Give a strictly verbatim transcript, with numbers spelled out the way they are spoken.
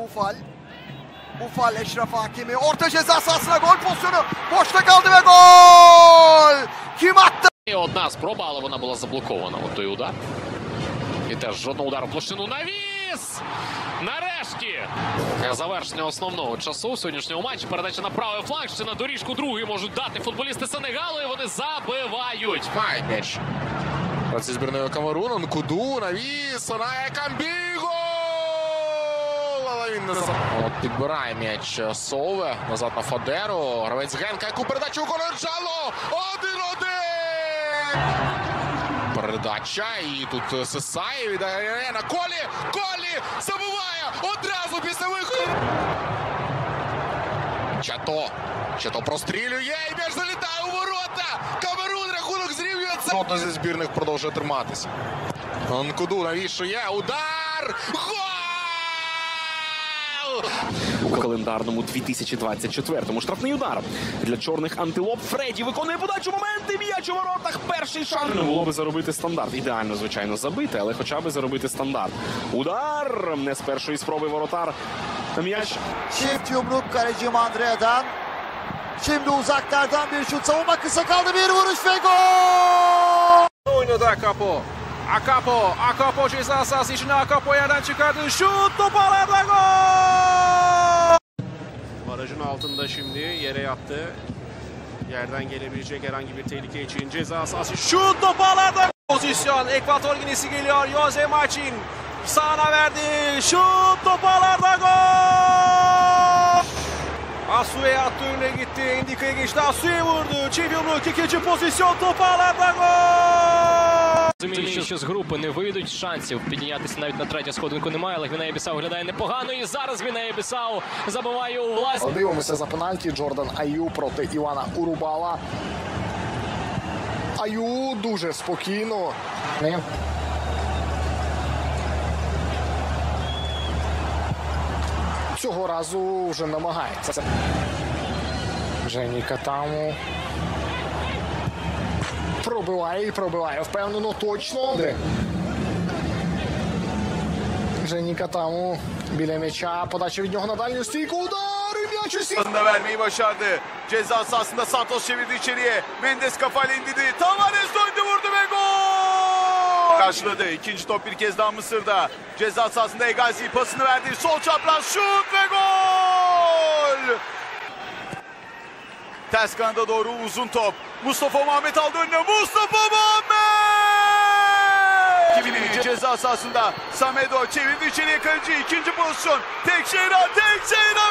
Ufal. Ufal Eşref Hakimi. Orta ceza sahasına gol pozisyonu. Boşta kaldı ve gol! Kim attı? Одна спроба, але вона була заблокована. От той удар. І теж жодного удару в площину. Навіс! Нарешті! Завершення основного часу в сьогоднішньому матчі. Передача на правий фланг. Ще на доріжку другий можуть дати футболісти Сенегалу. І вони забивають. Має м'яч. Гравці збірної Камеруну. Нкуду, навіс, на Камбіго! Але він не за... От підбирає м'яч Сове. Назад на Фадеру. Гравець Генка, яку передачу виконує Джало! один-один! Передача. І тут Сесай віддає на Колі. Колі забиває одразу після виходу. Чато. Чато прострілює. І м'яч залітає у ворота. Камерун рахунок зрівнюється. Одна зі збірних продовжує триматися. Нкуду навішує. Удар. Гол! У календарному дві тисячі двадцять четвертому штрафний удар для чорних антилоп. Фредді виконує подачу, моменти, м'яч у воротах, перший шанс. Не було би заробити стандарт. Ідеально, звичайно, забити, але хоча б заробити стандарт. Удар! Не з першої спроби воротар. М'яч. Çift yumruk kaleci Mandrea'dan. Şimdi uzaklardan bir şut. Savunma kısa kaldı. Bir vuruş ve gol! Oynadı Akapo. Akapo. Akapo ceza sahası içine. Akapo yerden çıkardı. Şut, toparladı, gol! Barajın altında şimdi yere yattı. Yerden gelebilecek herhangi bir tehlike için ceza sahası. Şut, toparladı. Pozisyon. Ekvator Ginesi geliyor. Jose Martin sağına verdi. Şut, toparladı, gol! Asu'ya attı, önüne gitti. Indika'ya geçti. Asu'ya vurdu. Çift yumruk, ikinci pozisyon, toparladı, gol! Розуміють, що з групи не вийдуть, шансів піднятися навіть на третю сходинку немає, але Гвінея Бісау виглядає непогано, і зараз Гвінея Бісау забиває у власні. Дивимося за пенальті. Джордан Аю проти Івана Урубала. Аю дуже спокійно. Цього разу вже намагається. Жені Катаму. Пробиває і пробиває. Впевнено, точно. Жені Катаму біля м'яча. Подача від нього на дальню стійку. Удар! І м'яч у стійку. Vermeyi başardı. Ceza sahasında Santos çevirdi içeriye. Mendes kafayla indirdi. Tavares döndü, vurdu ve gol! Karşıladı. İkinci top bir kez daha Mısır'da. Ceza sahasında Egazi pasını verdi. Sol çapraz şut ve gol! Ters kanada doğru uzun top. Mustafa Muhammed aldı önüne. Mustafa Muhammed! Kivili ceza sahasında Samedo çevirdi içeriye kaleci. İkinci pozisyon. Tekşehir'e, Tekşehir'e!